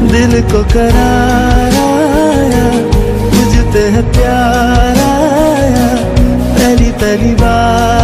दिल को करार आया, मुझ पे है प्यार आया, पहली पहली बार